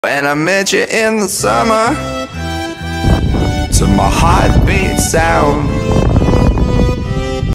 When I met you in the summer, to my heartbeat sound,